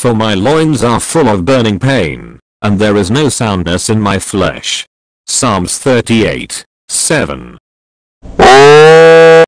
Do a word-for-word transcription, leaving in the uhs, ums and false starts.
For my loins are full of burning pain, and there is no soundness in my flesh. Psalms thirty-eight, seven.